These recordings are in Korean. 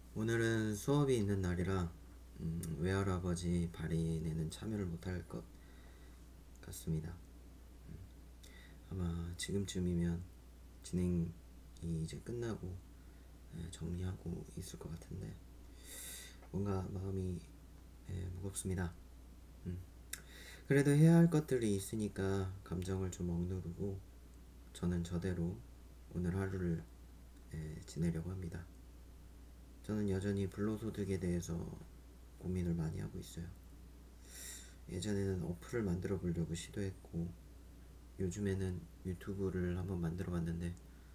오늘은 수업이 있는 날이라 외할아버지 발인에는 참여를 못할 것 같습니다. 아마 지금쯤이면 진행이 이제 끝나고 정리하고 있을 것 같은데 뭔가 마음이 무겁습니다. 그래도 해야 할 것들이 있으니까 감정을 좀 억누르고 저는 저대로 오늘 하루를 지내려고 합니다. 저는 여전히 불로소득에 대해서 고민을 많이 하고 있어요. 예전에는 어플을 만들어 보려고 시도했고 요즘에는 유튜브를 한번 만들어 봤는데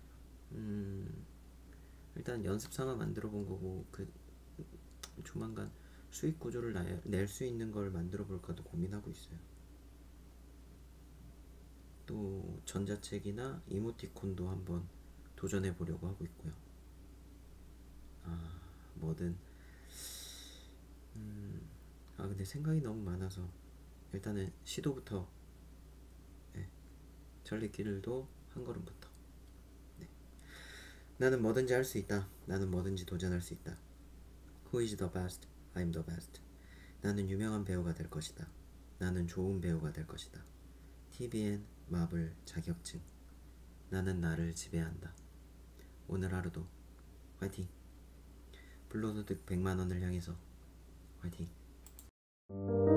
일단 연습 삼아 만들어 본 거고 조만간 수익 구조를 낼 수 있는 걸 만들어 볼까도 고민하고 있어요. 또 전자책이나 이모티콘도 한번 도전해 보려고 하고 있고요. 뭐든 근데 생각이 너무 많아서 일단은 시도부터 전리길도 한 걸음부터. 나는 뭐든지 할 수 있다. 나는 뭐든지 도전할 수 있다. Who is the best? I'm the best. 나는 유명한 배우가 될 것이다. 나는 좋은 배우가 될 것이다. TVN 마블 자격증. 나는 나를 지배한다. 오늘 하루도 화이팅. 불로소득 100만 원을 향해서 화이팅.